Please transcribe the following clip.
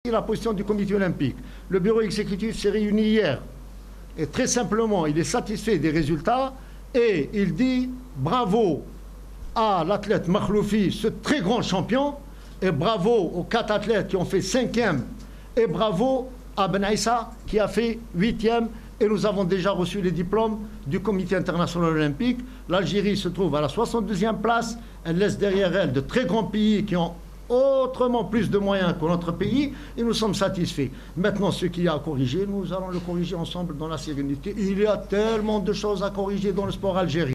La position du comité olympique. Le bureau exécutif s'est réuni hier et très simplement, il est satisfait des résultats et il dit bravo à l'athlète Makhloufi, ce très grand champion, et bravo aux 4 athlètes qui ont fait 5e et bravo à Ben Aïssa qui a fait 8e. Et nous avons déjà reçu les diplômes du comité international olympique. L'Algérie se trouve à la 62e place. Elle laisse derrière elle de très grands pays qui ont autrement plus de moyens que notre pays, et nous sommes satisfaits. Maintenant, ce qu'il y a à corriger, nous allons le corriger ensemble dans la sérénité. Il y a tellement de choses à corriger dans le sport algérien.